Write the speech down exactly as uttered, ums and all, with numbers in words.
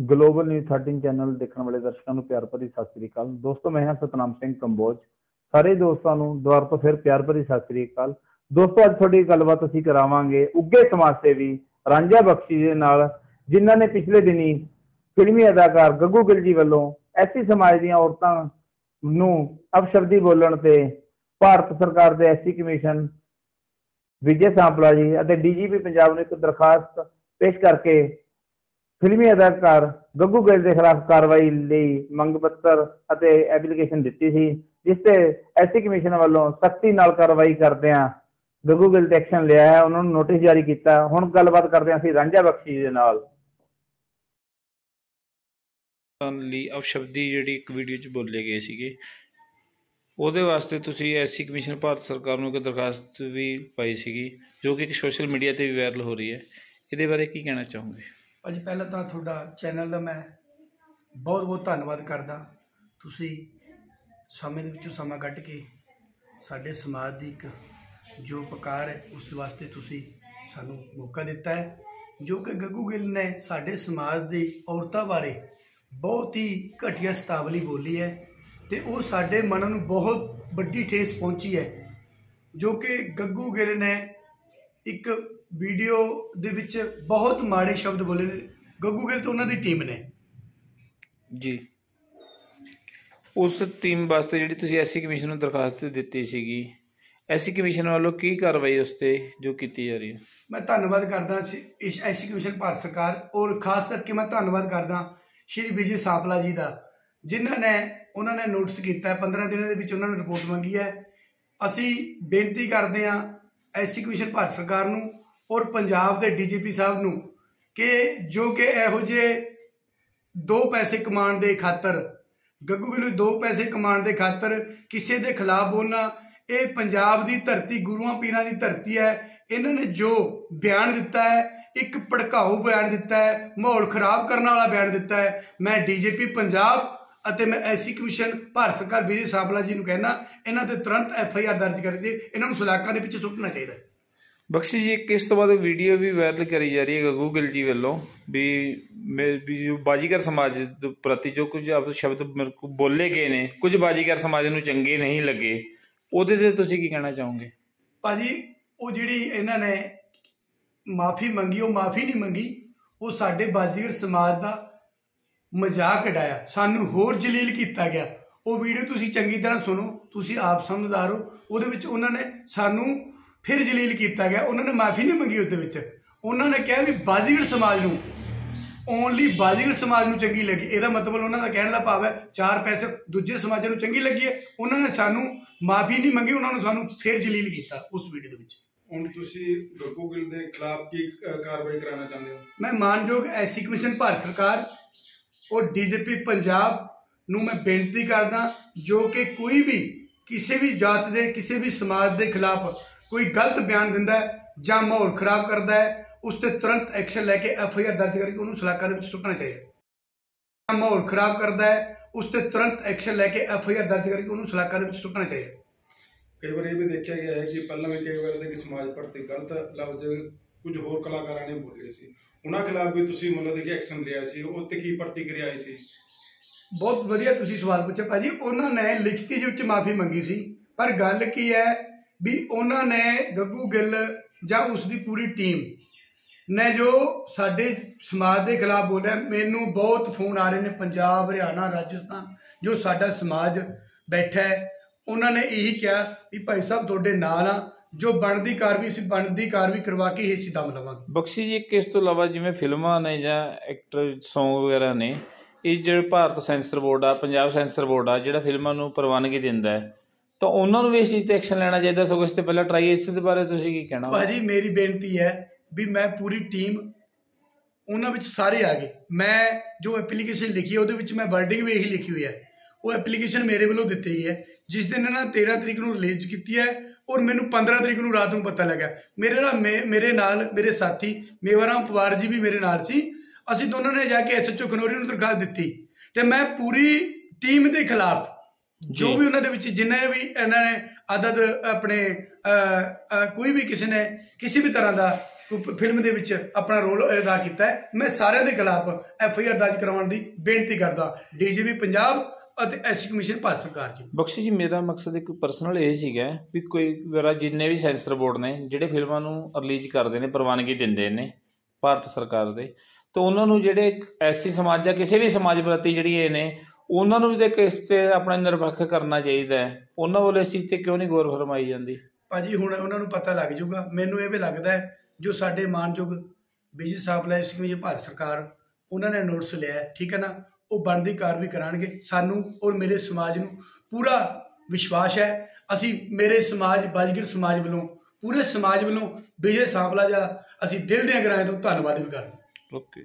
Global news thirteen channel देखने वाले दर्शकों को प्यार भरी सत श्री अकाल। दोस्तों मैं सतनाम सिंह कंबोज। सारे दोस्तों को दुबारा तो फिर प्यार भरी सत श्री अकाल। दोस्तों अज थोड़ी गलबात असीं करावांगे उगे समाज सेवी रांझा बख्शी दे नाल, जिन्हां ने पिछले दिनी फिल्मी अदाकार गग्गू गिल जी वालों एससी समाज दीआं औरतां नूं अपशब्दी बोलण ते भारत सरकार दे एससी कमीशन विजय सांपला जी अते डीजीपी पंजाब ने एक दरखास्त पेश करके फिल्मी अदाकार गग्गू गिल के खिलाफ कार्रवाई लई मंग पत्र अते एप्लीकेशन दित्ती सी, जिस ते एससी कमीशन वालों सख्ती नाल कार्रवाई करदिआं गग्गू गिल ते एक्शन लिया है, उन्होंने नोटिस जारी किया। हुण गलबात करदे हां असीं रांझा बख्शी दे नाल। अपशब्दी जिहड़ी एक वीडियो च बोले गए सीगे ਉਹਦੇ ਵਾਸਤੇ ਤੁਸੀਂ ਐਸਸੀ ਕਮਿਸ਼ਨ ਭਾਰਤ ਸਰਕਾਰ ਨੂੰ ਇੱਕ ਦਰਖਾਸਤ ਵੀ ਪਾਈ ਸੀਗੀ ਜੋ ਕਿ ਇੱਕ ਸੋਸ਼ਲ ਮੀਡੀਆ ਤੇ ਵੀ ਵਾਇਰਲ ਹੋ ਰਹੀ ਹੈ। ਇਹਦੇ ਬਾਰੇ ਕੀ ਕਹਿਣਾ ਚਾਹੋਗੇ? ਭਾਜੀ ਪਹਿਲਾਂ ਤਾਂ ਤੁਹਾਡਾ ਚੈਨਲ ਦਾ ਮੈਂ ਬਹੁਤ ਬਹੁਤ ਧੰਨਵਾਦ ਕਰਦਾ। ਤੁਸੀਂ ਸਮੇਂ ਦੇ ਵਿੱਚੋਂ ਸਮਾਂ ਕੱਢ ਕੇ ਸਾਡੇ ਸਮਾਜ ਦੀ ਇੱਕ ਜੋ ਪਕਾਰ ਹੈ ਉਸ ਵਾਸਤੇ ਤੁਸੀਂ ਸਾਨੂੰ ਮੌਕਾ ਦਿੱਤਾ ਹੈ। ਜੋ ਕਿ ਗੱਗੂ ਗਿੱਲ ਨੇ ਸਾਡੇ ਸਮਾਜ ਦੀ ਔਰਤਾਂ ਬਾਰੇ ਬਹੁਤ ਹੀ ਘਟੀਆ ਸ਼ਬਦਾਵਲੀ ਬੋਲੀ ਹੈ ਤੇ ਉਹ ਸਾਡੇ ਮਨ ਨੂੰ ਬਹੁਤ ਵੱਡੀ ਠੇਸ ਪਹੁੰਚੀ ਹੈ। ਜੋ ਕਿ ਗੱਗੂ ਗਿੱਲ ਨੇ ਇੱਕ ਵੀਡੀਓ ਦੇ ਵਿੱਚ ਬਹੁਤ ਮਾੜੇ ਸ਼ਬਦ ਬੋਲੇ ਨੇ ਗੱਗੂ ਗਿੱਲ ਤੇ ਉਹਨਾਂ ਦੀ ਟੀਮ ਨੇ ਜੀ। ਉਸ ਟੀਮ ਵਾਸਤੇ ਜਿਹੜੀ ਤੁਸੀਂ ਐਸਸੀ ਕਮਿਸ਼ਨ ਨੂੰ ਦਰਖਾਸਤ ਦਿੱਤੀ ਸੀਗੀ, ਐਸਸੀ ਕਮਿਸ਼ਨ ਵੱਲੋਂ ਕੀ ਕਾਰਵਾਈ ਉਸ ਤੇ ਜੋ ਕੀਤੀ ਜਾ ਰਹੀ ਹੈ? ਮੈਂ ਧੰਨਵਾਦ ਕਰਦਾ ਇਸ ਐਸਸੀ ਕਮਿਸ਼ਨ ਭਾਰਤ ਸਰਕਾਰ ਔਰ ਖਾਸ ਕਰਕੇ ਮੈਂ ਧੰਨਵਾਦ ਕਰਦਾ ਸ਼੍ਰੀ ਵਿਜੇ ਸਾਂਪਲਾ ਜੀ ਦਾ, ਜਿਨ੍ਹਾਂ ਨੇ ਉਹਨਾਂ ਨੇ ਨੋਟਿਸ ਕੀਤਾ ਪੰद्रह ਦਿਨਾਂ ਦੇ ਵਿੱਚ ਉਹਨਾਂ ਨੇ ਰਿਪੋਰਟ ਮੰਗੀ ਹੈ। ਅਸੀਂ ਬੇਨਤੀ ਕਰਦੇ ਹਾਂ ਐਸਸੀ ਕਮਿਸ਼ਨ ਭਾਰਤ ਸਰਕਾਰ ਨੂੰ ਔਰ ਪੰਜਾਬ ਦੇ ਡੀਜੀਪੀ ਸਾਹਿਬ ਨੂੰ ਕਿ ਜੋ ਕਿ ਇਹੋ ਜਿਹੇ ਦੋ ਪੈਸੇ ਕਮਾਉਣ ਦੇ ਖਾਤਰ ਗੱਗੂ ਗਿੱਲ ਦੋ ਪੈਸੇ ਕਮਾਉਣ ਦੇ ਖਾਤਰ ਕਿਸੇ ਦੇ ਖਿਲਾਫ ਬੋਲਣਾ, ਇਹ ਪੰਜਾਬ ਦੀ ਧਰਤੀ ਗੁਰੂਆਂ ਪੀਰਾਂ ਦੀ ਧਰਤੀ ਹੈ। ਇਹਨਾਂ ਨੇ ਜੋ ਬਿਆਨ ਦਿੱਤਾ ਹੈ ਇੱਕ ਭੜਕਾਊ ਬਿਆਨ ਦਿੱਤਾ ਹੈ, ਮਾਹੌਲ ਖਰਾਬ ਕਰਨ ਵਾਲਾ ਬਿਆਨ ਦਿੱਤਾ ਹੈ। ਮੈਂ ਡੀਜੀਪੀ ਪੰਜਾਬ ਅਤੇ ਮੈਂ ਐਸਸੀ ਕਮਿਸ਼ਨ ਭਾਰਤ ਸਰਕਾਰ ਵਿਜੇ ਸਾਂਪਲਾ ਜੀ ਨੂੰ ਕਹਿਣਾ ਇਹਨਾਂ ਤੇ ਤੁਰੰਤ ਐਫ ਆਈ ਆਰ ਦਰਜ ਕਰਕੇ ਇਹਨਾਂ ਨੂੰ ਸਲਾਖਾਂ ਦੇ ਪਿੱਛੇ ਸੁੱਟਣਾ ਚਾਹੀਦਾ। ਬਖਸ਼ੀ ਜੀ ਇੱਕ ਇਸ ਤੋਂ ਬਾਅਦ ਵੀਡੀਓ ਵੀ ਵਾਇਰਲ ਕਰੀ ਜਾ ਰਹੀ ਹੈ ਗੱਗੂ ਗਿੱਲ ਜੀ ਵੱਲੋਂ ਵੀ ਜੋ ਬਾਜੀਗਰ ਸਮਾਜ ਪ੍ਰਤੀ ਜੋ ਕੁਝ ਸ਼ਬਦ ਮੇਰੇ ਕੋਲ ਬੋਲੇ ਗਏ ਨੇ ਕੁਝ ਬਾਜੀਗਰ ਸਮਾਜ ਨੂੰ ਚੰਗੇ ਨਹੀਂ ਲੱਗੇ, ਉਹਦੇ ਤੇ ਤੁਸੀਂ ਕੀ ਕਹਿਣਾ ਚਾਹੋਗੇ? ਭਾਜੀ ਉਹ ਜਿਹੜੀ ਇਹਨਾਂ ਨੇ ਮਾਫੀ ਮੰਗੀ ਉਹ ਮਾਫੀ ਨਹੀਂ ਮੰਗੀ, ਉਹ ਸਾਡੇ ਬਾਜੀਗਰ ਸਮਾਜ ਦਾ ਮਜ਼ਾਕ ਉਡਾਇਆ, ਸਾਨੂੰ ਹੋਰ ਜਲੀਲ ਕੀਤਾ ਗਿਆ। ਉਹ ਵੀਡੀਓ ਤੁਸੀਂ ਚੰਗੀ ਤਰ੍ਹਾਂ ਸੁਣੋ, ਤੁਸੀਂ ਆਪ ਸਮਝਦਾਰ ਹੋ। ਉਹਦੇ ਵਿੱਚ ਉਹਨਾਂ ਨੇ ਸਾਨੂੰ ਫਿਰ ਜਲੀਲ ਕੀਤਾ ਗਿਆ, ਉਹਨਾਂ ਨੇ ਮਾਫੀ ਨਹੀਂ ਮੰਗੀ। ਉਹਦੇ ਵਿੱਚ ਉਹਨਾਂ ਨੇ ਕਿਹਾ ਵੀ ਬਾਜੀਗਰ ਸਮਾਜ ਨੂੰ ਓਨਲੀ ਬਾਜੀਗਰ ਸਮਾਜ ਨੂੰ ਚੰਗੀ ਲੱਗੀ। ਇਹਦਾ ਮਤਲਬ ਉਹਨਾਂ ਦਾ ਕਹਿਣ ਦਾ ਭਾਵ ਹੈ ਚਾਰ ਪੈਸੇ ਦੂਜੇ ਸਮਾਜਾਂ ਨੂੰ ਚੰਗੀ ਲੱਗੀ ਹੈ। ਉਹਨਾਂ ਨੇ ਸਾਨੂੰ ਮਾਫੀ ਨਹੀਂ ਮੰਗੀ, ਉਹਨਾਂ ਨੂੰ ਸਾਨੂੰ ਫਿਰ ਜਲੀਲ ਕੀਤਾ ਉਸ ਵੀਡੀਓ ਦੇ ਵਿੱਚ। ਹੁਣ ਤੁਸੀਂ ਗੱਗੂ ਗਿੱਲ ਦੇ ਖਿਲਾਫ ਕੀ ਕਾਰਵਾਈ ਕਰਾਉਣਾ ਚਾਹੁੰਦੇ ਹੋ? ਮੈਂ ਮਾਨਯੋਗ ਐਸਸੀ ਕਮਿਸ਼ਨ ਭਾਰਤ ਸਰਕਾਰ और डीजीपी पंजाब नूं मैं बेनती करदा जो कि कोई भी किसी भी जात के किसी भी समाज के खिलाफ कोई गलत बयान दिंदा है जां माहौल खराब करता है उस ते तुरंत एक्शन लैके एफ आई आर दर्ज करके उन्होंने सलाखा दे विच सुट्टना चाहिए। माहौल खराब करता है उस ते तुरंत एक्शन लैके एफ आई आर दर्ज करके उन्होंने सलाखा दे विच सुट्टना चाहिए। कई बार ये भी देखा गया है कि पहला भी कई बार कि समाज प्रति गलत लफ्ज कुछ होर कलाकारां ने बोले सी, उन्हां खिलाफ भी तुसीं मतलब कि एक्शन लिया सी, उत्ते की प्रतिक्रिया आई सी? बहुत वधिया तुसीं सवाल पूछा भाजी। उन्हां ने लिखती जे विच माफी मंगी सी, पर गल की है भी उन्हां ने गग्गू गिल जां उसकी पूरी टीम ने जो साडे समाज के खिलाफ बोलिया, मैनूं बहुत फोन आ रहे हैं पंजाब हरियाणा राजस्थान जो साडा समाज बैठा है, उन्होंने यही कहा भी भाई साहब तुहाडे नाल आ, जो बनती कार्रवाई ਅਸੀਂ ਬਣਦੀ कार्रवाई करवा के ही दम लवांगे। ਬਖਸ਼ੀ ਜੀ ਇੱਕ ਇਸ ਤੋਂ ਇਲਾਵਾ ਜਿਵੇਂ ਫਿਲਮਾਂ ਨੇ ਜਾਂ ਐਕਟਰ ਸੌਂਗ ਵਗੈਰਾ ਨੇ, ਇਹ ਜਿਹੜੇ ਭਾਰਤ ਸੈਂਸਰ ਬੋਰਡ ਆ ਪੰਜਾਬ ਸੈਂਸਰ ਬੋਰਡ ਆ ਜਿਹੜਾ ਫਿਲਮਾਂ ਨੂੰ ਪ੍ਰਵਾਨਗੀ ਦਿੰਦਾ ਹੈ, ਤਾਂ ਉਹਨਾਂ ਨੂੰ ਵੀ ਇਸ ਚੀਜ਼ ਤੇ ਐਕਸ਼ਨ ਲੈਣਾ ਚਾਹੀਦਾ। ਸਗੋਂ ਇਸ ਤੋਂ ਪਹਿਲਾਂ ਟਰਾਈ ਇਸ ਦੇ ਬਾਰੇ ਤੁਸੀਂ ਕੀ ਕਹਿਣਾ? ਭਾਜੀ ਮੇਰੀ ਬੇਨਤੀ ਹੈ ਵੀ ਮੈਂ ਪੂਰੀ ਟੀਮ ਉਹਨਾਂ ਵਿੱਚ ਸਾਰੇ ਆ ਗਏ। ਮੈਂ ਜੋ ਐਪਲੀਕੇਸ਼ਨ ਲਿਖੀ ਉਹਦੇ ਵਿੱਚ ਮੈਂ ਵਰਡਿੰਗ ਵੀ ਇਹੀ ਲਿਖੀ ਹੋਈ ਹੈ। ਉਹ ਐਪਲੀਕੇਸ਼ਨ ਮੇਰੇ ਵੱਲੋਂ ਦਿੱਤੀ ਗਈ ਹੈ ਜਿਸ ਦਿਨ ਇਹਨਾਂ तेरह ਤਰੀਕ ਨੂੰ ਰਿਲੀਜ਼ ਕੀਤੀ ਹੈ और मैनू पंद्रह तरीक को रात को पता लगा। मेरे नाल मे, मेरे नाल मेरे साथी मेवाराम पवार जी भी मेरे नाल सी। असीं दोनों ने जाके एस एच ओ खनौरी नूं दरखास्त दित्ती ते मैं पूरी टीम के खिलाफ जो भी उन्होंने जिन्हें भी इन्होंने ਅਦਦ ਆਪਣੇ ਅ, ਅ, ਕੋਈ ਵੀ ਕਿਸੇ ਨੇ ਕਿਸੇ ਵੀ ਤਰ੍ਹਾਂ ਦਾ ਕੋਈ ਫਿਲਮ ਦੇ ਵਿੱਚ ਆਪਣਾ ਰੋਲ ਅਦਾ ਕੀਤਾ ਹੈ, ਮੈਂ ਸਾਰਿਆਂ ਦੇ ਖਿਲਾਫ ਐਫ ਆਈ ਆਰ ਦਰਜ ਕਰਵਾਉਣ ਦੀ ਬੇਨਤੀ ਕਰਦਾ ਡੀ ਜੀ ਪੀ ਪੰਜਾਬ ਅਤੇ ਐਸਸੀ ਕਮਿਸ਼ਨ ਭਾਰਤ ਸਰਕਾਰ ਜੀ। ਬਖਸ਼ੀ ਜੀ, ਮੇਰਾ ਮਕਸਦ ਇੱਕ ਪਰਸਨਲ ਇਹ ਸੀਗਾ ਵੀ ਕੋਈ ਵਾਰਾ ਜਿੰਨੇ ਵੀ ਸੈਂਸਰ ਬੋਰਡ ਨੇ ਜਿਹੜੇ ਫਿਲਮਾਂ ਨੂੰ ਰਿਲੀਜ਼ ਕਰਦੇ ਨੇ, ਪ੍ਰਵਾਨਗੀ ਦਿੰਦੇ ਨੇ ਭਾਰਤ ਸਰਕਾਰ ਦੇ, ਤਾਂ ਉਹਨਾਂ ਨੂੰ ਜਿਹੜੇ ਐਸੀ ਸਮਾਜ ਜਾਂ ਕਿਸੇ ਵੀ ਸਮਾਜ ਪ੍ਰਤੀ ਜਿਹੜੀ ਇਹ ਨੇ ਉਹਨਾਂ ਨੂੰ ਵੀ ਤਾਂ ਕਿਸ ਤੇ ਆਪਣਾ ਨਿਰਪੱਖ ਕਰਨਾ ਚਾਹੀਦਾ ਹੈ। ਉਹਨਾਂ ਵੱਲੋਂ ਇਸ ਚੀਜ਼ ਤੇ ਕਿਉਂ ਨਹੀਂ ਗੌਰ ਫਰਮਾਈ ਜਾਂਦੀ? ਭਾਜੀ ਹੁਣ ਉਹਨਾਂ ਨੂੰ ਪਤਾ ਲੱਗ ਜਾਊਗਾ। ਮੈਨੂੰ ਇਹ ਵੀ ਲੱਗਦਾ ਹੈ ਜੋ ਸਾਡੇ ਮਾਨਯੋਗ ਬੀਜੀ ਸਾਪਲਾ ਐਸਸੀ ਕਮਿਸ਼ਨ ਭਾਰਤ ਸਰਕਾਰ ਉਹਨਾਂ ਨੇ ਨੋਟਿਸ ਲਿਆ ਹੈ, ਠੀਕ ਹੈ ਨਾ, ਉਹ ਬਣਦੀ ਕਾਰਵਾਈ ਕਰਾਉਣਗੇ। ਸਾਨੂੰ ਔਰ ਮੇਰੇ ਸਮਾਜ ਨੂੰ ਪੂਰਾ ਵਿਸ਼ਵਾਸ ਹੈ। ਅਸੀਂ ਮੇਰੇ ਸਮਾਜ ਬਾਜੀਗਰ ਸਮਾਜ ਵੱਲੋਂ ਪੂਰੇ ਸਮਾਜ ਵੱਲੋਂ ਵਿਜੇ ਸਾਂਪਲਾ ਦਾ ਅਸੀਂ ਦਿਲ ਦੀਆਂ ਗਹਿਰਾਈਆਂ ਤੋਂ ਧੰਨਵਾਦ ਵੀ ਕਰਦੇ ਹਾਂ। ਓਕੇ।